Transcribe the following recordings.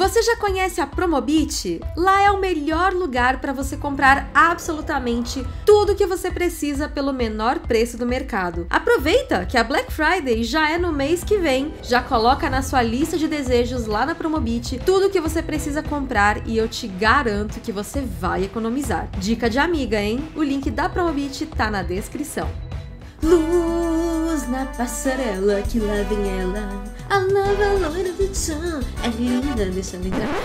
Você já conhece a Promobit? Lá é o melhor lugar para você comprar absolutamente tudo que você precisa pelo menor preço do mercado. Aproveita que a Black Friday já é no mês que vem. Já coloca na sua lista de desejos lá na Promobit tudo que você precisa comprar e eu te garanto que você vai economizar. Dica de amiga, hein? O link da Promobit tá na descrição. Luz na passarela, que lá vem ela, a nova loira do chão, é linda, deixa eu entrar.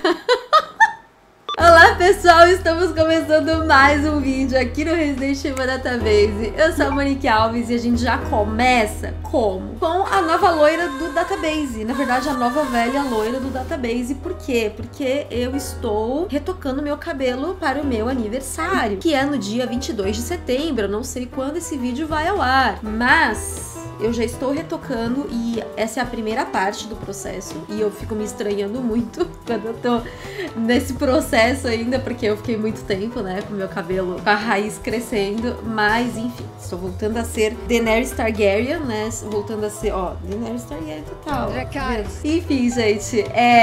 Olá pessoal, estamos começando mais um vídeo aqui no Resident Evil Database. Eu sou a Monique Alves e a gente já começa como? Com a nova loira do Database. Na verdade, a nova velha loira do Database. Por quê? Porque eu estou retocando meu cabelo para o meu aniversário, que é no dia 22 de setembro. Eu não sei quando esse vídeo vai ao ar, mas eu já estou retocando e essa é a primeira parte do processo. E eu fico me estranhando muito quando eu tô nesse processo ainda, porque eu fiquei muito tempo, né, com meu cabelo, com a raiz crescendo. Mas, enfim, estou voltando a ser Daenerys Targaryen, né, voltando a ser, ó, Daenerys Targaryen total. Enfim, gente,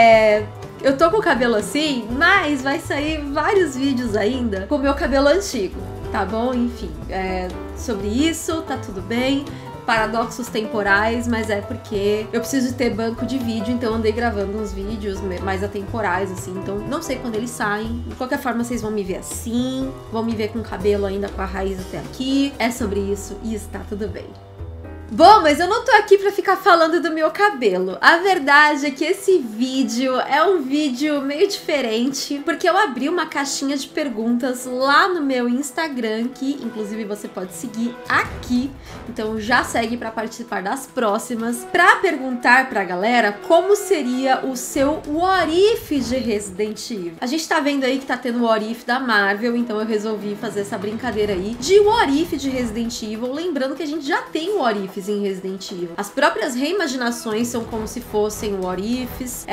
eu tô com o cabelo assim, mas vai sair vários vídeos ainda com o meu cabelo antigo, tá bom? Enfim, sobre isso, tá tudo bem. Paradoxos temporais, mas é porque eu preciso ter banco de vídeo, então eu andei gravando uns vídeos mais atemporais, assim, então não sei quando eles saem. De qualquer forma, vocês vão me ver assim, vão me ver com o cabelo ainda com a raiz até aqui. É sobre isso e está tudo bem. Bom, mas eu não tô aqui pra ficar falando do meu cabelo. A verdade é que esse vídeo é um vídeo meio diferente, porque eu abri uma caixinha de perguntas lá no meu Instagram, que inclusive você pode seguir aqui. Então já segue pra participar das próximas, pra perguntar pra galera como seria o seu What If de Resident Evil. A gente tá vendo aí que tá tendo o What If da Marvel, então eu resolvi fazer essa brincadeira aí de What If de Resident Evil, lembrando que a gente já tem o What If em Resident Evil. As próprias reimaginações são como se fossem what ifs.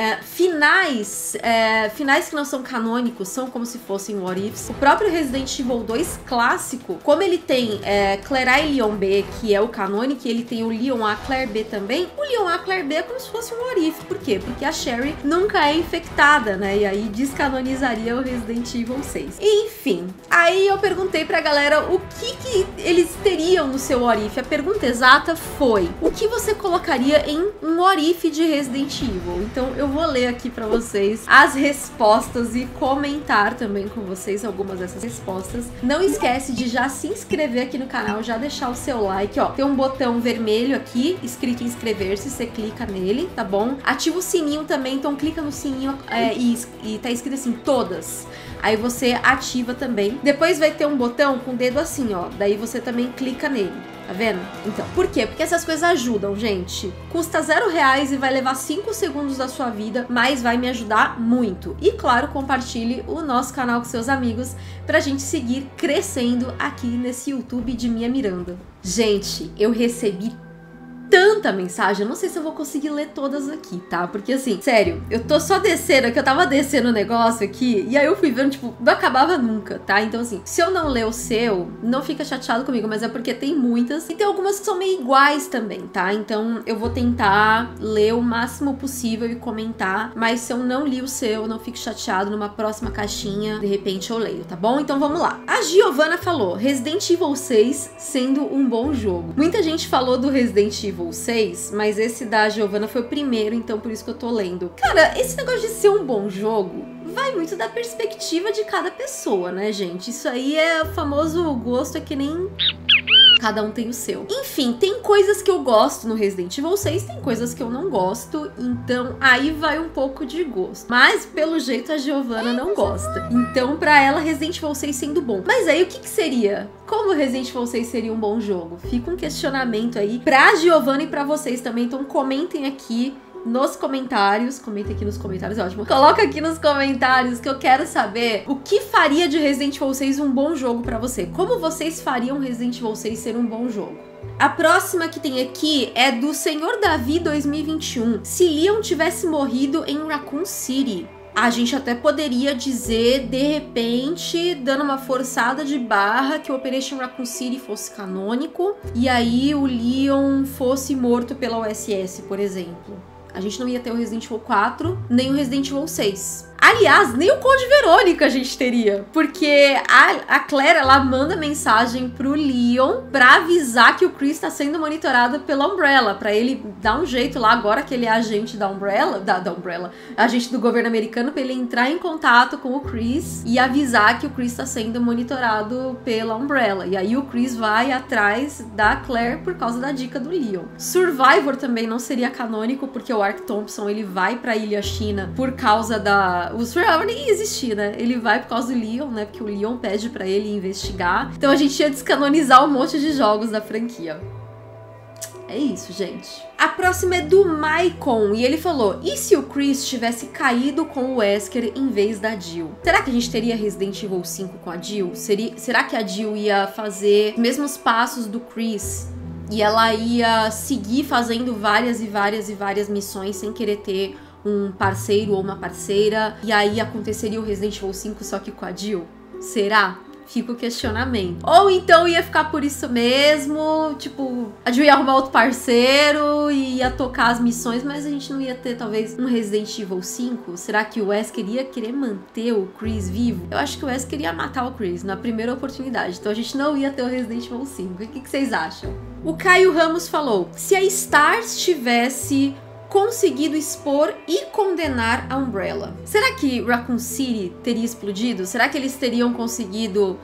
Finais que não são canônicos são como se fossem what ifs. O próprio Resident Evil 2 clássico, como ele tem Claire A e Leon B, que é o canônico, e ele tem o Leon A, Claire B também, o Leon A, Claire B é como se fosse um what if. Por quê? Porque a Sherry nunca é infectada, né? E aí descanonizaria o Resident Evil 6. Enfim, aí eu perguntei pra galera o que eles teriam no seu what if. A pergunta exata foi: o que você colocaria em um what if de Resident Evil? Então eu vou ler aqui pra vocês as respostas e comentar também com vocês algumas dessas respostas. Não esquece de já se inscrever aqui no canal, já deixar o seu like, ó. Tem um botão vermelho aqui, escrito inscrever-se, você clica nele, tá bom? Ativa o sininho também, então clica no sininho e tá escrito assim, todas. Aí você ativa também. Depois vai ter um botão com o dedo assim, ó. Daí você também clica nele. Tá vendo? Então, por quê? Porque essas coisas ajudam, gente. Custa R$0 e vai levar 5 segundos da sua vida, mas vai me ajudar muito. E claro, compartilhe o nosso canal com seus amigos pra gente seguir crescendo aqui nesse YouTube de Mia Miranda. Gente, eu recebi tanta mensagem, eu não sei se eu vou conseguir ler todas aqui, tá? Porque assim, sério, eu tô só descendo aqui, eu tava descendo o negócio aqui, e aí eu fui vendo, tipo, não acabava nunca, tá? Então assim, se eu não ler o seu, não fica chateado comigo, mas é porque tem muitas, e tem algumas que são meio iguais também, tá? Então eu vou tentar ler o máximo possível e comentar, mas se eu não li o seu, não fique chateado, numa próxima caixinha, de repente eu leio, tá bom? Então vamos lá. A Giovana falou, Resident Evil 6 sendo um bom jogo. Muita gente falou do Resident Evil 6, mas esse da Giovana foi o primeiro, então por isso que eu tô lendo. Cara, esse negócio de ser um bom jogo vai muito da perspectiva de cada pessoa, né, gente? Isso aí é o famoso gosto, é que nem cada um tem o seu. Enfim, tem coisas que eu gosto no Resident Evil 6, tem coisas que eu não gosto, então aí vai um pouco de gosto. Mas, pelo jeito, a Giovana não gosta. Então, pra ela, Resident Evil 6 sendo bom. Mas aí, o que seria? Como Resident Evil 6 seria um bom jogo? Fica um questionamento aí pra Giovana e pra vocês também, então comentem aqui nos comentários, comenta aqui nos comentários, é ótimo. Coloca aqui nos comentários que eu quero saber o que faria de Resident Evil 6 um bom jogo pra você. Como vocês fariam Resident Evil 6 ser um bom jogo? A próxima que tem aqui é do Senhor Davi 2021. Se Leon tivesse morrido em Raccoon City, a gente até poderia dizer, de repente, dando uma forçada de barra, que o Operation Raccoon City fosse canônico e aí o Leon fosse morto pela OSS, por exemplo. A gente não ia ter o Resident Evil 4, nem o Resident Evil 6. Aliás, nem o Code Verônica a gente teria. Porque a Claire, ela manda mensagem pro Leon pra avisar que o Chris tá sendo monitorado pela Umbrella. Pra ele dar um jeito lá, agora que ele é agente da Umbrella, agente do governo americano, pra ele entrar em contato com o Chris e avisar que o Chris tá sendo monitorado pela Umbrella. E aí o Chris vai atrás da Claire por causa da dica do Leon. Survivor também não seria canônico, porque o Ark Thompson, ele vai pra Ilha China por causa da... O Survivor nem ia existir, né? Ele vai por causa do Leon, né? Porque o Leon pede pra ele investigar. Então a gente ia descanonizar um monte de jogos da franquia. É isso, gente. A próxima é do Maicon, e ele falou: e se o Chris tivesse caído com o Wesker em vez da Jill? Será que a gente teria Resident Evil 5 com a Jill? Será que a Jill ia fazer os mesmos passos do Chris? E ela ia seguir fazendo várias missões sem querer ter um parceiro ou uma parceira, e aí aconteceria o Resident Evil 5 só que com a Jill? Será? Fica o questionamento. Ou então ia ficar por isso mesmo, tipo, a Jill ia arrumar outro parceiro e ia tocar as missões, mas a gente não ia ter talvez um Resident Evil 5? Será que o Wesker ia querer manter o Chris vivo? Eu acho que o Wesker ia matar o Chris na primeira oportunidade, então a gente não ia ter o Resident Evil 5. O que vocês acham? O Caio Ramos falou: se a Stars tivesse conseguido expor e condenar a Umbrella, será que Raccoon City teria explodido? Será que eles teriam conseguido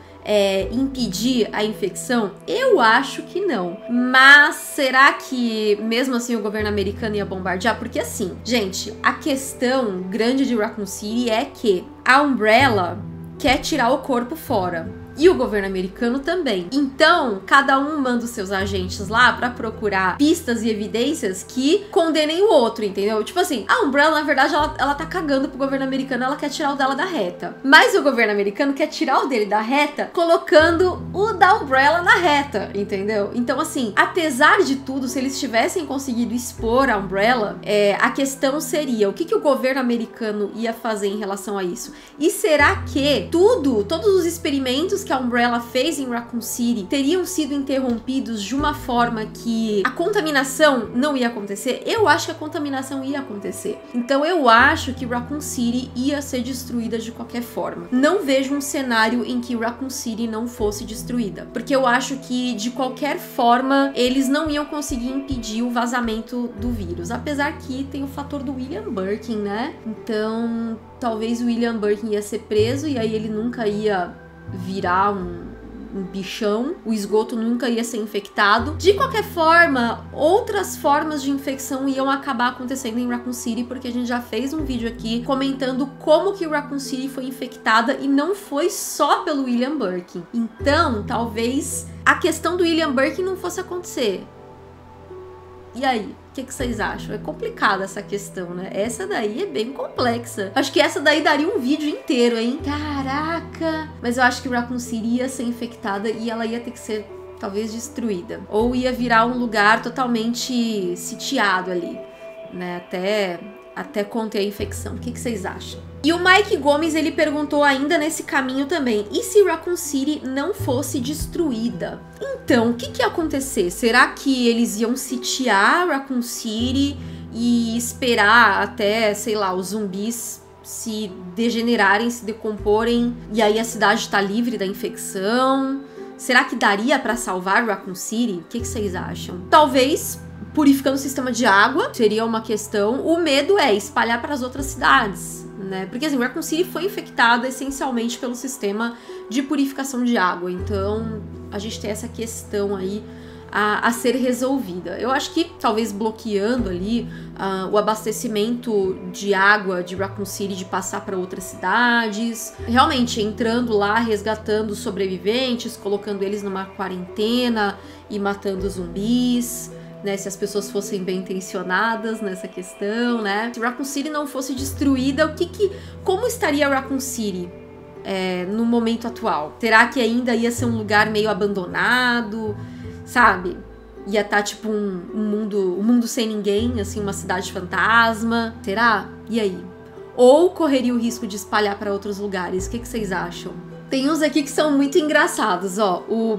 impedir a infecção? Eu acho que não. Mas será que mesmo assim o governo americano ia bombardear? Porque assim, gente, a questão grande de Raccoon City é que a Umbrella quer tirar o corpo fora. E o governo americano também. Então, cada um manda os seus agentes lá pra procurar pistas e evidências que condenem o outro, entendeu? Tipo assim, a Umbrella, na verdade, ela tá cagando pro governo americano, ela quer tirar o dela da reta. Mas o governo americano quer tirar o dele da reta, colocando o da Umbrella na reta, entendeu? Então, assim, apesar de tudo, se eles tivessem conseguido expor a Umbrella, a questão seria, o que o governo americano ia fazer em relação a isso? E será que todos os experimentos que a Umbrella fez em Raccoon City teriam sido interrompidos de uma forma que a contaminação não ia acontecer? Eu acho que a contaminação ia acontecer. Então eu acho que Raccoon City ia ser destruída de qualquer forma. Não vejo um cenário em que Raccoon City não fosse destruída, porque eu acho que de qualquer forma eles não iam conseguir impedir o vazamento do vírus, apesar que tem o fator do William Birkin, né? Então talvez o William Birkin ia ser preso e aí ele nunca ia virar um bichão, o esgoto nunca ia ser infectado. De qualquer forma, outras formas de infecção iam acabar acontecendo em Raccoon City, porque a gente já fez um vídeo aqui comentando como que Raccoon City foi infectada e não foi só pelo William Birkin. Então, talvez a questão do William Birkin não fosse acontecer. E aí? O que vocês acham? É complicada essa questão, né? Essa daí é bem complexa. Acho que essa daí daria um vídeo inteiro, hein? Caraca! Mas eu acho que Raccoon City ia ser infectada e ela ia ter que ser, talvez, destruída. Ou ia virar um lugar totalmente sitiado ali, né? Até conter a infecção. O que vocês acham? E o Mike Gomes, ele perguntou ainda nesse caminho também: e se Raccoon City não fosse destruída? Então, o que ia acontecer? Será que eles iam sitiar Raccoon City e esperar até, sei lá, os zumbis se degenerarem, se decomporem, e aí a cidade tá livre da infecção? Será que daria pra salvar Raccoon City? O que vocês acham? Talvez purificando o sistema de água seria uma questão. O medo é espalhar para as outras cidades, né? Porque assim, Raccoon City foi infectada essencialmente pelo sistema de purificação de água. Então, a gente tem essa questão aí a ser resolvida. Eu acho que talvez bloqueando ali o abastecimento de água de Raccoon City, de passar para outras cidades, realmente entrando lá, resgatando os sobreviventes, colocando eles numa quarentena e matando zumbis, né, se as pessoas fossem bem intencionadas nessa questão, né? Se Raccoon City não fosse destruída, como estaria Raccoon City no momento atual? Será que ainda ia ser um lugar meio abandonado, sabe? Ia estar tipo um mundo sem ninguém, assim, uma cidade fantasma? Será? E aí? Ou correria o risco de espalhar para outros lugares? O que vocês acham? Tem uns aqui que são muito engraçados, ó. O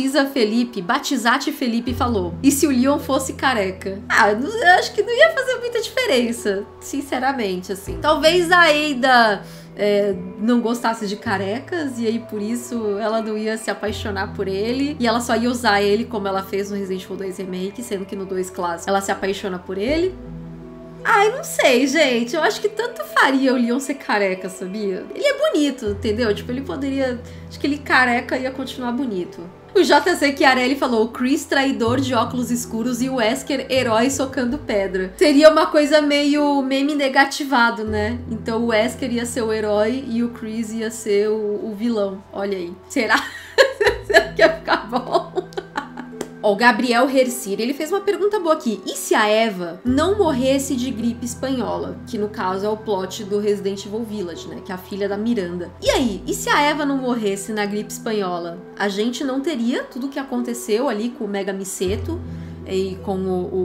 Batizate Felipe falou: e se o Leon fosse careca? Ah, eu acho que não ia fazer muita diferença, sinceramente, assim. Talvez a Ada não gostasse de carecas, e aí por isso ela não ia se apaixonar por ele, e ela só ia usar ele como ela fez no Resident Evil 2 Remake, sendo que no 2 clássico ela se apaixona por ele. Ai, não sei, gente. Eu acho que tanto faria o Leon ser careca, sabia? Ele é bonito, entendeu? Tipo, ele poderia... Acho que ele careca ia continuar bonito. O JC Chiarelli falou: o Chris traidor de óculos escuros e o Wesker herói socando pedra. Seria uma coisa meio meme negativado, né? Então o Wesker ia ser o herói e o Chris ia ser o vilão. Olha aí. Será? Será que ia ficar bom? Ó, o Gabriel Hercir, ele fez uma pergunta boa aqui. E se a Eva não morresse de gripe espanhola? Que no caso é o plot do Resident Evil Village, né? Que é a filha da Miranda. E aí? E se a Eva não morresse na gripe espanhola? A gente não teria tudo o que aconteceu ali com o Mega Miseto e com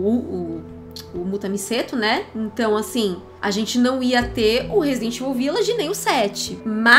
o Mutamiseto, né? Então, assim, a gente não ia ter o Resident Evil Village nem o 7.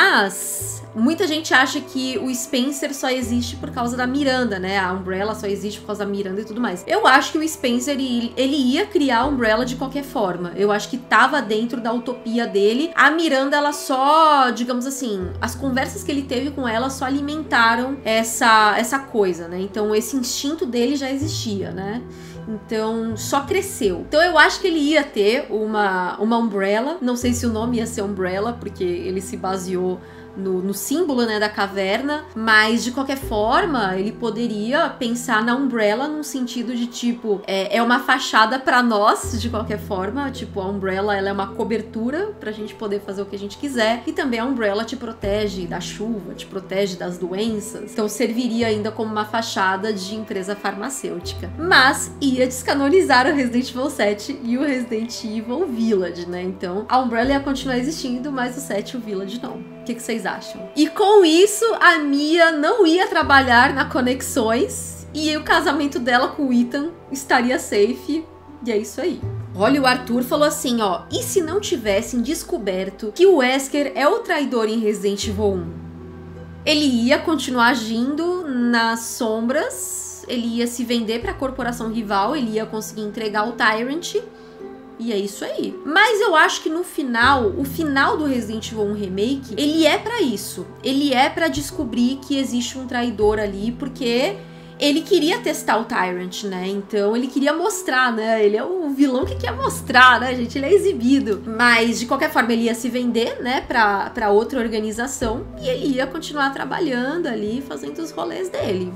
Mas muita gente acha que o Spencer só existe por causa da Miranda, né? A Umbrella só existe por causa da Miranda e tudo mais. Eu acho que o Spencer, ele ia criar a Umbrella de qualquer forma. Eu acho que tava dentro da utopia dele. A Miranda, ela só, digamos assim, as conversas que ele teve com ela só alimentaram essa coisa, né? Então esse instinto dele já existia, né? Então, só cresceu. Então, eu acho que ele ia ter uma Umbrella. Não sei se o nome ia ser Umbrella, porque ele se baseou no símbolo, né, da caverna. Mas, de qualquer forma, ele poderia pensar na Umbrella num sentido de, tipo, é uma fachada pra nós, de qualquer forma. Tipo, a Umbrella, ela é uma cobertura pra gente poder fazer o que a gente quiser. E também a Umbrella te protege da chuva, te protege das doenças. Então, serviria ainda como uma fachada de empresa farmacêutica. Mas ia descanonizar o Resident Evil 7 e o Resident Evil Village, né? Então, a Umbrella ia continuar existindo, mas o 7 e o Village não. O que vocês acham? E com isso, a Mia não ia trabalhar na Conexões e o casamento dela com o Ethan estaria safe. E é isso aí. Olha, o Arthur falou assim, ó: e se não tivessem descoberto que o Wesker é o traidor em Resident Evil 1? Ele ia continuar agindo nas sombras, ele ia se vender pra corporação rival, ele ia conseguir entregar o Tyrant. E é isso aí. Mas eu acho que no final, o final do Resident Evil 1 Remake, ele é pra isso. Ele é pra descobrir que existe um traidor ali, porque ele queria testar o Tyrant, né? Então ele queria mostrar, né? Ele é o vilão que quer mostrar, né, gente? Ele é exibido. Mas, de qualquer forma, ele ia se vender, né, pra outra organização. E ele ia continuar trabalhando ali, fazendo os rolês dele.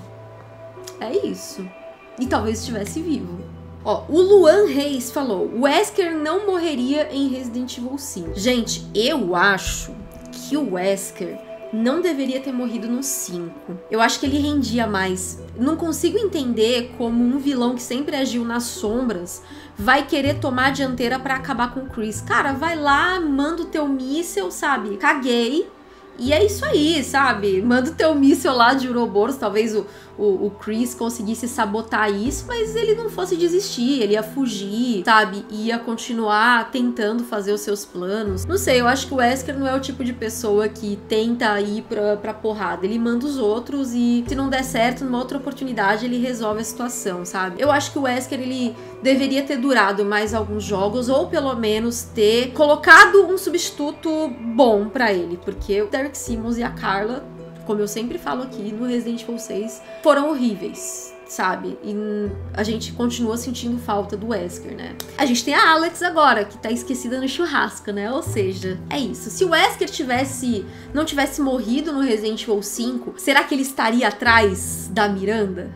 É isso. E talvez estivesse vivo. Ó, o Luan Reis falou: o Wesker não morreria em Resident Evil 5. Gente, eu acho que o Wesker não deveria ter morrido no 5. Eu acho que ele rendia mais. Não consigo entender como um vilão que sempre agiu nas sombras vai querer tomar a dianteira pra acabar com o Chris. Cara, vai lá, manda o teu míssel, sabe? Caguei. E é isso aí, sabe? Manda o teu míssel lá de Uroboros, talvez o Chris conseguisse sabotar isso, mas ele não fosse desistir, ele ia fugir, sabe? Ia continuar tentando fazer os seus planos. Não sei, eu acho que o Wesker não é o tipo de pessoa que tenta ir pra porrada. Ele manda os outros e, se não der certo, numa outra oportunidade, ele resolve a situação, sabe? Eu acho que o Wesker, ele deveria ter durado mais alguns jogos, ou pelo menos ter colocado um substituto bom pra ele, porque o Derek Simmons e a Carla, como eu sempre falo aqui no Resident Evil 6, foram horríveis, sabe? E a gente continua sentindo falta do Wesker, né? A gente tem a Alex agora, que tá esquecida no churrasco, né? Ou seja, é isso. Se o Wesker não tivesse morrido no Resident Evil 5, será que ele estaria atrás da Miranda?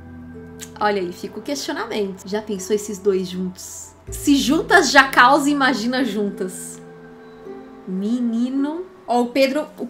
Olha aí, fica o questionamento. Já pensou esses dois juntos? Se juntas já causa, imagina juntas. Menino... Ó, o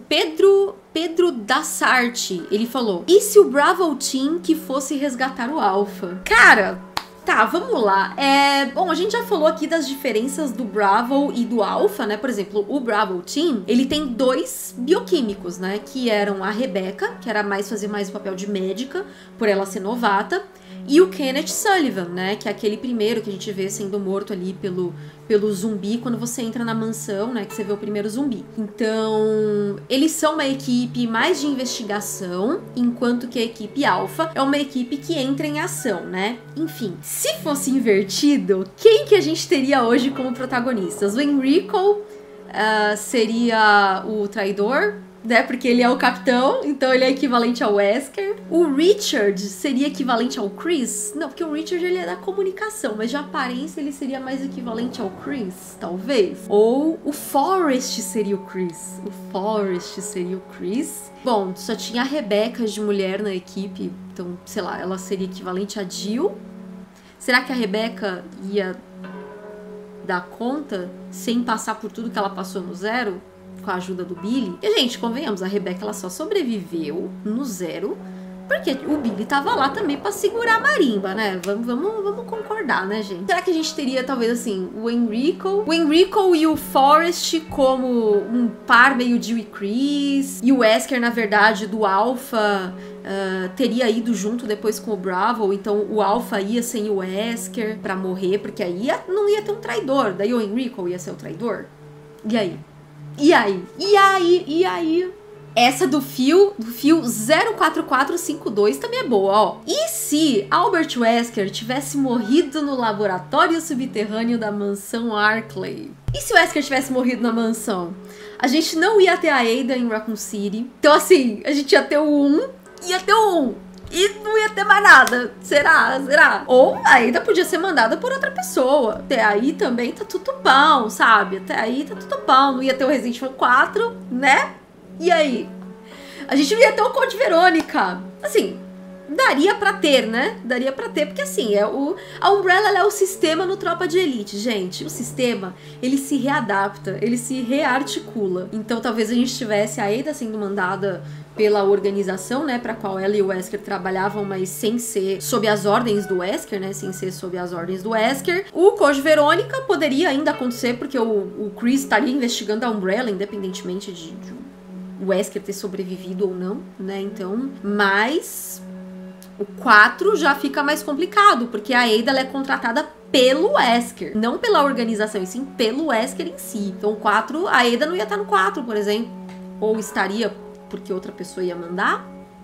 Pedro Dassarte, ele falou: e se o Bravo Team que fosse resgatar o Alpha? Cara, tá, vamos lá. Bom, a gente já falou aqui das diferenças do Bravo e do Alpha, né? Por exemplo, o Bravo Team, ele tem dois bioquímicos, né? Que eram a Rebecca, que era fazer mais o papel de médica, por ela ser novata, E o Kenneth Sullivan, né, que é aquele primeiro que a gente vê sendo morto ali pelo zumbi quando você entra na mansão, né, que você vê o primeiro zumbi. Então, eles são uma equipe mais de investigação, enquanto que a equipe Alpha é uma equipe que entra em ação, né? Enfim, se fosse invertido, quem que a gente teria hoje como protagonistas? O Enrico seria o traidor, né, porque ele é o capitão, então ele é equivalente ao Wesker. O Richard seria equivalente ao Chris? Não, porque o Richard ele é da comunicação, mas de aparência ele seria mais equivalente ao Chris, talvez. Ou o Forrest seria o Chris. O Forrest seria o Chris. Bom, só tinha a Rebecca de mulher na equipe, então, sei lá, ela seria equivalente a Jill. Será que a Rebecca ia dar conta sem passar por tudo que ela passou no Zero? Com a ajuda do Billy. E, gente, convenhamos, a Rebecca ela só sobreviveu no Zero porque o Billy tava lá também pra segurar a marimba, né? Vamos concordar, né, gente? Será que a gente teria, talvez, assim, o Enrico e o Forrest como um par meio Jill e Chris, e o Wesker, na verdade, do Alpha teria ido junto depois com o Bravo, então o Alpha ia sem o Wesker pra morrer, porque aí não ia ter um traidor, daí o Enrico ia ser o traidor? E aí? E aí? Essa do fio 04452 também é boa, ó. E se Albert Wesker tivesse morrido no laboratório subterrâneo da mansão Arklay? E se o Wesker tivesse morrido na mansão? A gente não ia ter a Ada em Raccoon City. Então, assim, a gente ia ter o 1, e não ia ter mais nada. Será? Ou a Ada podia ser mandada por outra pessoa. Até aí também tá tudo bom, sabe? Até aí tá tudo bom. Não ia ter o Resident Evil 4, né? E aí? A gente não ia ter o Code Verônica. Assim, daria pra ter, né? Daria pra ter, porque assim, a Umbrella ela é o sistema no Tropa de Elite, gente. O sistema, ele se readapta, ele se rearticula. Então talvez a gente tivesse a Ada sendo mandada pela organização, né, pra qual ela e o Wesker trabalhavam, mas sem ser sob as ordens do Wesker, né, sem ser sob as ordens do Wesker. O Code Verônica poderia ainda acontecer, porque o Chris estaria investigando a Umbrella, independentemente de o Wesker ter sobrevivido ou não, né, então, mas o 4 já fica mais complicado, porque a Ada ela é contratada pelo Wesker, não pela organização, e sim pelo Wesker em si. Então o 4, a Ada não ia estar no 4, por exemplo, ou estaria porque outra pessoa ia mandar?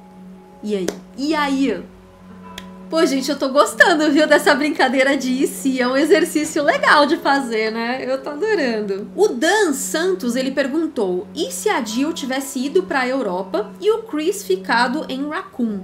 E aí? Pô, gente, eu tô gostando, viu, dessa brincadeira de ir se. É um exercício legal de fazer, né? Eu tô adorando. O Dan Santos, ele perguntou, e se a Jill tivesse ido pra Europa e o Chris ficado em Raccoon?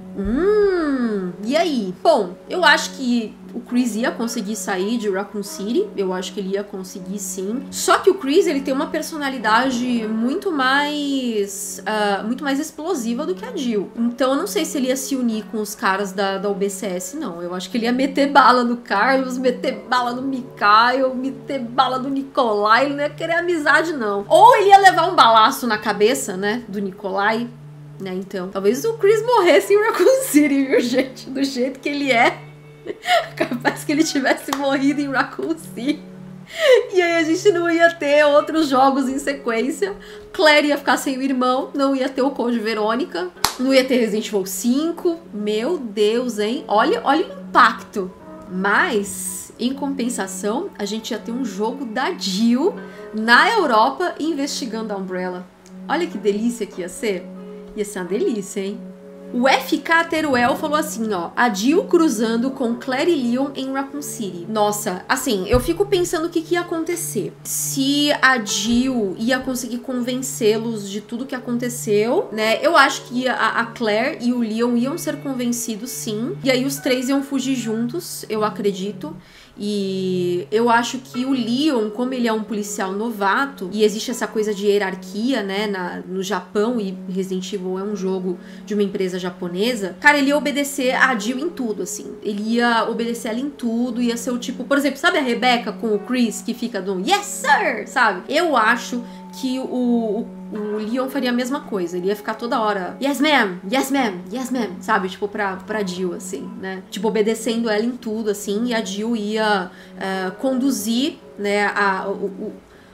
E aí? Bom, eu acho que o Chris ia conseguir sair de Raccoon City, eu acho que ele ia conseguir sim. Só que o Chris, ele tem uma personalidade muito mais explosiva do que a Jill. Então eu não sei se ele ia se unir com os caras da UBCS, não. Eu acho que ele ia meter bala no Carlos, meter bala no Mikhail, meter bala no Nikolai, ele não ia querer amizade, não. Ou ele ia levar um balaço na cabeça, né, do Nikolai, né, então. Talvez o Chris morresse em Raccoon City, viu, gente? Do jeito que ele é. Capaz que ele tivesse morrido em Raccoon City. E aí a gente não ia ter outros jogos em sequência. Claire ia ficar sem o irmão. Não ia ter o Code Verônica. Não ia ter Resident Evil 5. Meu Deus, hein? Olha o impacto. Mas, em compensação, a gente ia ter um jogo da Jill na Europa investigando a Umbrella. Olha que delícia que ia ser. Ia ser uma delícia, hein? O FK Teruel falou assim, ó, a Jill cruzando com Claire e Leon em Raccoon City. Nossa, assim, eu fico pensando o que ia acontecer. Se a Jill ia conseguir convencê-los de tudo que aconteceu, né? Eu acho que a Claire e o Leon iam ser convencidos, sim. E aí os três iam fugir juntos, eu acredito. E eu acho que o Leon, como ele é um policial novato, e existe essa coisa de hierarquia, né, no Japão, e Resident Evil é um jogo de uma empresa japonesa, cara, ele ia obedecer a Jill em tudo, assim. Ele ia obedecer ela em tudo, ia ser o tipo, por exemplo, sabe a Rebecca com o Chris, que fica do yes, sir, sabe? Eu acho que o Leon faria a mesma coisa. Ele ia ficar toda hora yes ma'am, yes ma'am, yes ma'am, sabe? Tipo, pra Jill, assim, né? Tipo, obedecendo ela em tudo, assim. E a Jill ia conduzir, né,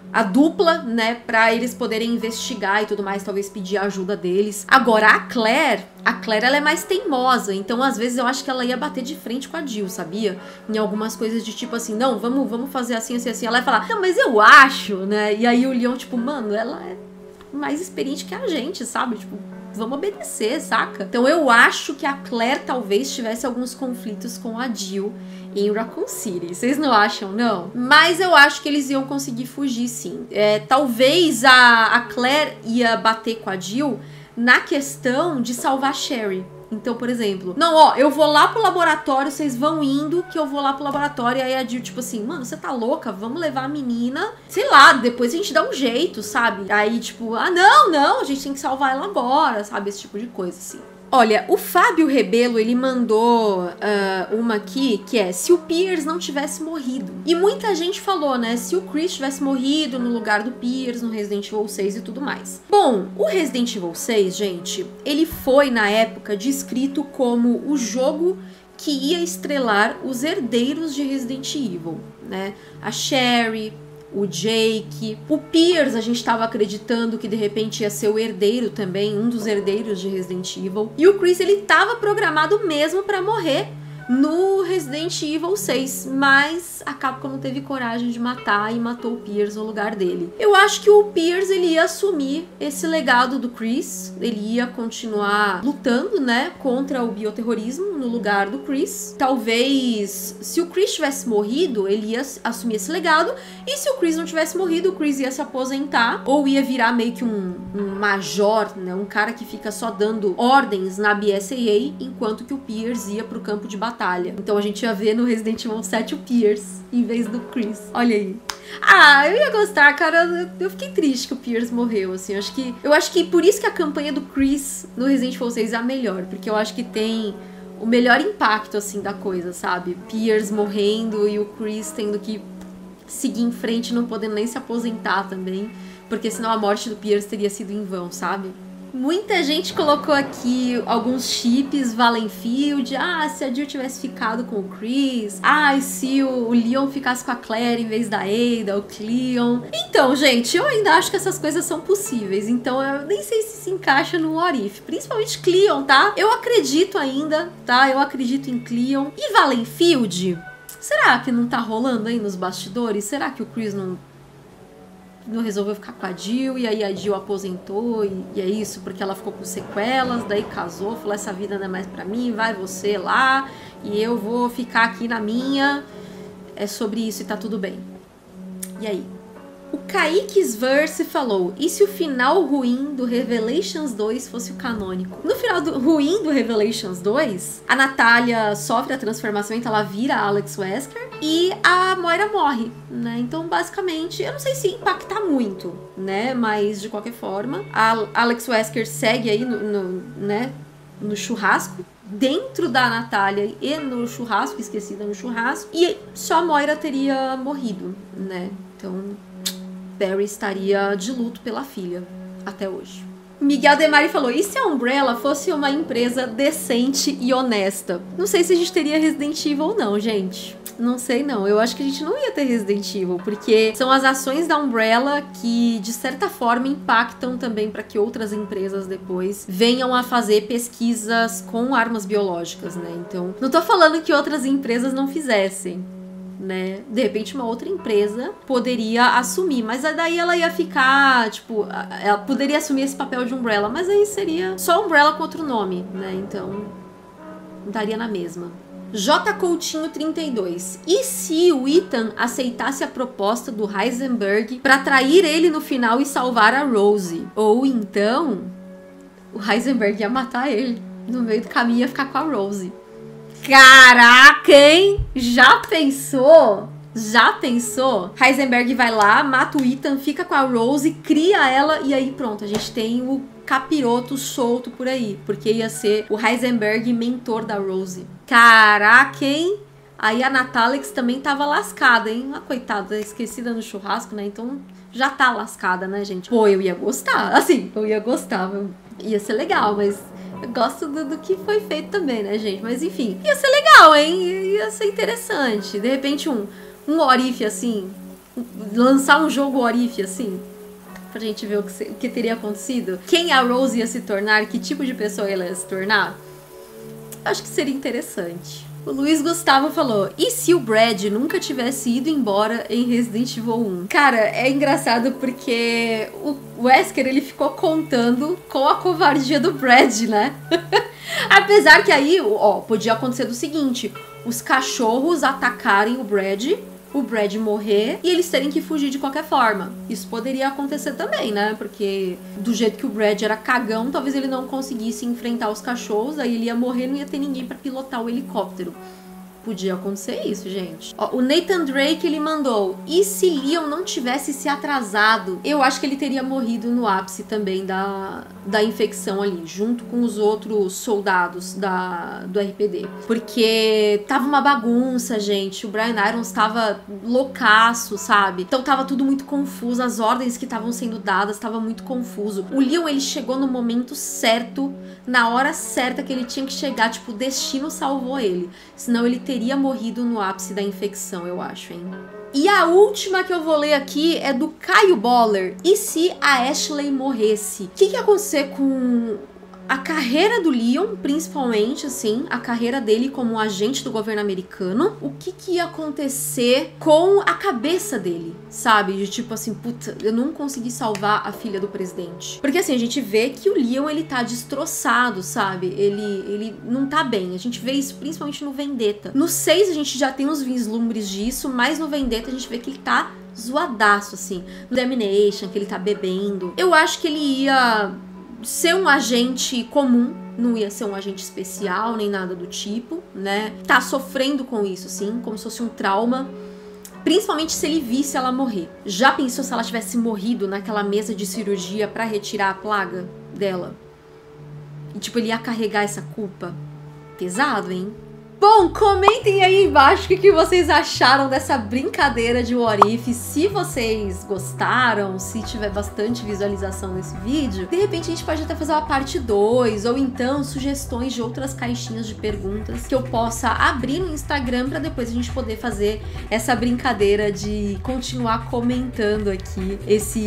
a dupla, né, pra eles poderem investigar e tudo mais, talvez pedir a ajuda deles. Agora, a Claire, ela é mais teimosa, então às vezes eu acho que ela ia bater de frente com a Jill, sabia? Em algumas coisas de tipo assim, não, vamos fazer assim, assim, assim. Ela ia falar, não, mas eu acho, né? E aí o Leon, tipo, mano, ela é mais experiente que a gente, sabe? Tipo, vamos obedecer, saca? Então eu acho que a Claire talvez tivesse alguns conflitos com a Jill em Raccoon City. Vocês não acham, não? Mas eu acho que eles iam conseguir fugir, sim. Talvez a Claire ia bater com a Jill na questão de salvar a Sherry. Então, por exemplo, não, ó, eu vou lá pro laboratório, vocês vão indo, que eu vou lá pro laboratório. E aí a Jill, tipo assim, mano, você tá louca? Vamos levar a menina, sei lá, depois a gente dá um jeito, sabe? Aí, tipo, ah, não, a gente tem que salvar ela agora, sabe? Esse tipo de coisa, assim. Olha, o Fábio Rebelo, ele mandou uma aqui, que é, se o Pierce não tivesse morrido. E muita gente falou, né, se o Chris tivesse morrido no lugar do Pierce, no Resident Evil 6 e tudo mais. Bom, o Resident Evil 6, gente, ele foi, na época, descrito como o jogo que ia estrelar os herdeiros de Resident Evil, né? A Sherry, o Jake, o Pierce, a gente tava acreditando que de repente ia ser o herdeiro também, um dos herdeiros de Resident Evil. E o Chris, ele tava programado mesmo pra morrer no Resident Evil 6, mas a Capcom não teve coragem de matar e matou o Pierce no lugar dele. Eu acho que o Pierce, ele ia assumir esse legado do Chris, ele ia continuar lutando, né, contra o bioterrorismo no lugar do Chris. Talvez, se o Chris tivesse morrido, ele ia assumir esse legado, e se o Chris não tivesse morrido, o Chris ia se aposentar, ou ia virar meio que um major, né, um cara que fica só dando ordens na BSAA, enquanto que o Pierce ia pro campo de batalha. Então a gente ia ver no Resident Evil 7 o Pierce em vez do Chris. Olha aí. Ah, eu ia gostar, cara. Eu fiquei triste que o Pierce morreu, assim. Eu acho que por isso que a campanha do Chris no Resident Evil 6 é a melhor, porque eu acho que tem o melhor impacto, assim, da coisa, sabe? Pierce morrendo e o Chris tendo que seguir em frente, não podendo nem se aposentar também, porque senão a morte do Pierce teria sido em vão, sabe? Muita gente colocou aqui alguns chips Valenfield. Ah, se a Jill tivesse ficado com o Chris. Ah, e se o Leon ficasse com a Claire em vez da Ada, o Cleon. Então, gente, eu ainda acho que essas coisas são possíveis. Então, eu nem sei se encaixa no What If. Principalmente Cleon, tá? Eu acredito ainda, tá? Eu acredito em Cleon. E Valenfield? Será que não tá rolando aí nos bastidores? Será que o Chris não resolveu ficar com a Jill, e aí a Jill aposentou, e é isso, porque ela ficou com sequelas, daí casou, falou, essa vida não é mais pra mim, vai você lá, e eu vou ficar aqui na minha, é sobre isso e tá tudo bem. E aí? O Kaique's Verse falou, e se o final ruim do Revelations 2 fosse o canônico? No final ruim do Revelations 2, a Natália sofre a transformação, então ela vira a Alex Wesker, e a Moira morre, né? Então, basicamente, eu não sei se impacta muito, né? Mas, de qualquer forma, a Alex Wesker segue aí no churrasco, dentro da Natália e no churrasco, esquecida no churrasco, e só a Moira teria morrido, né? Então, Barry estaria de luto pela filha até hoje. Miguel Demari falou, e se a Umbrella fosse uma empresa decente e honesta? Não sei se a gente teria Resident Evil não, gente. Não sei não, eu acho que a gente não ia ter Resident Evil, porque são as ações da Umbrella que, de certa forma, impactam também para que outras empresas depois venham a fazer pesquisas com armas biológicas, né? Então, não tô falando que outras empresas não fizessem, né? De repente uma outra empresa poderia assumir, mas daí ela ia ficar, tipo, ela poderia assumir esse papel de Umbrella, mas aí seria só Umbrella com outro nome, né? Então, daria na mesma. J. Coutinho 32. E se o Ethan aceitasse a proposta do Heisenberg pra trair ele no final e salvar a Rose? Ou então, o Heisenberg ia matar ele. No meio do caminho ia ficar com a Rose. Caraca, hein? Já pensou? Já pensou? Heisenberg vai lá, mata o Ethan, fica com a Rose, cria ela e aí pronto, a gente tem o capiroto solto por aí. Porque ia ser o Heisenberg mentor da Rose. Caraca, hein? Aí a Natalix também tava lascada, hein? Ah, coitada, esquecida no churrasco, né? Então já tá lascada, né, gente? Pô, eu ia gostar. Assim, eu ia gostar. Ia ser legal, mas eu gosto do que foi feito também, né, gente? Mas enfim, ia ser legal, hein? Ia ser interessante. De repente um What If, assim, lançar um jogo What If, assim, pra gente ver o que teria acontecido. Quem a Rose ia se tornar, que tipo de pessoa ela ia se tornar. Acho que seria interessante. O Luiz Gustavo falou, e se o Brad nunca tivesse ido embora em Resident Evil 1? Cara, é engraçado porque o Wesker, ele ficou contando com a covardia do Brad, né? Apesar que aí, ó, podia acontecer do seguinte, os cachorros atacarem o Brad morrer e eles terem que fugir de qualquer forma. Isso poderia acontecer também, né? Porque do jeito que o Brad era cagão, talvez ele não conseguisse enfrentar os cachorros, aí ele ia morrer e não ia ter ninguém pra pilotar o helicóptero. Podia acontecer isso, gente. Ó, o Nathan Drake, ele mandou, e se Leon não tivesse se atrasado? Eu acho que ele teria morrido no ápice também da infecção ali, junto com os outros soldados do RPD. Porque tava uma bagunça, gente. O Brian Irons tava loucaço, sabe? Então tava tudo muito confuso. As ordens que estavam sendo dadas tava muito confuso. O Leon, ele chegou no momento certo, na hora certa que ele tinha que chegar. Tipo, o destino salvou ele. Senão ele teria morrido no ápice da infecção, eu acho, hein? E a última que eu vou ler aqui é do Caio Boller. E se a Ashley morresse? O que ia acontecer com a carreira do Leon, principalmente, assim, a carreira dele como um agente do governo americano? O que ia acontecer com a cabeça dele, sabe? De tipo assim, puta, eu não consegui salvar a filha do presidente. Porque assim, a gente vê que o Leon, ele tá destroçado, sabe? Ele não tá bem. A gente vê isso principalmente no Vendetta. No 6 a gente já tem uns vislumbres disso, mas no Vendetta a gente vê que ele tá zoadaço, assim. No Damnation, que ele tá bebendo. Eu acho que ele ia ser um agente comum, não ia ser um agente especial, nem nada do tipo, né? Tá sofrendo com isso, sim, como se fosse um trauma. Principalmente se ele visse ela morrer. Já pensou se ela tivesse morrido naquela mesa de cirurgia pra retirar a plaga dela? E tipo, ele ia carregar essa culpa? Pesado, hein? Bom, comentem aí embaixo o que vocês acharam dessa brincadeira de What If. Se vocês gostaram, se tiver bastante visualização nesse vídeo, de repente a gente pode até fazer uma parte 2, ou então sugestões de outras caixinhas de perguntas que eu possa abrir no Instagram pra depois a gente poder fazer essa brincadeira de continuar comentando aqui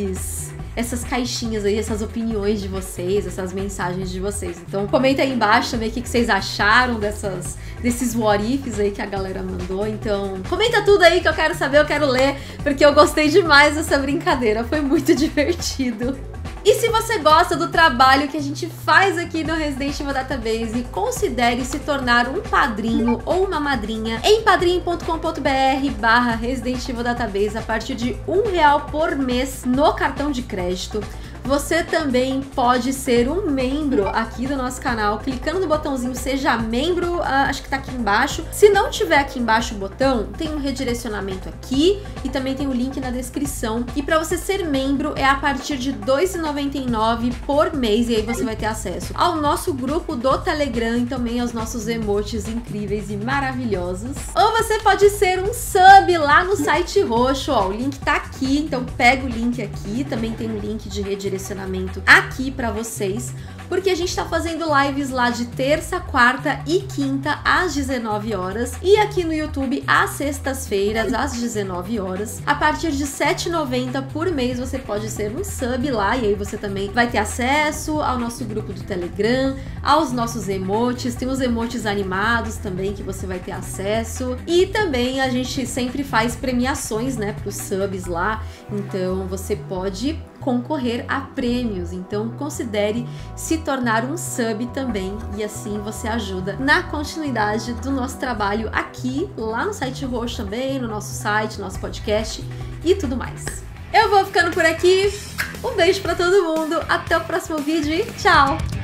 essas caixinhas aí, essas opiniões de vocês, essas mensagens de vocês. Então comenta aí embaixo também o que vocês acharam desses what ifs aí que a galera mandou. Então comenta tudo aí que eu quero saber, eu quero ler, porque eu gostei demais dessa brincadeira, foi muito divertido. E se você gosta do trabalho que a gente faz aqui no Resident Evil Database, considere se tornar um padrinho ou uma madrinha em padrinho.com.br/Resident Evil Database a partir de R$1 por mês no cartão de crédito. Você também pode ser um membro aqui do nosso canal, clicando no botãozinho Seja Membro, acho que tá aqui embaixo. Se não tiver aqui embaixo o botão, tem um redirecionamento aqui e também tem o link na descrição. E para você ser membro é a partir de R$2,99 por mês, e aí você vai ter acesso ao nosso grupo do Telegram e também aos nossos emotes incríveis e maravilhosos. Ou você pode ser um sub lá no site roxo, ó, o link tá aqui, então pega o link aqui, também tem um link de redirecionamento aqui pra vocês, porque a gente tá fazendo lives lá de terça, quarta e quinta às 19 horas e aqui no YouTube às sextas-feiras às 19 horas. A partir de R$7,90 por mês você pode ser um sub lá, e aí você também vai ter acesso ao nosso grupo do Telegram, aos nossos emotes, tem os emotes animados também que você vai ter acesso, e também a gente sempre faz premiações, né, pros subs lá, então você pode concorrer a prêmios, então considere se tornar um sub também, e assim você ajuda na continuidade do nosso trabalho aqui, lá no site roxo também, no nosso site, nosso podcast e tudo mais. Eu vou ficando por aqui, um beijo pra todo mundo, até o próximo vídeo e tchau!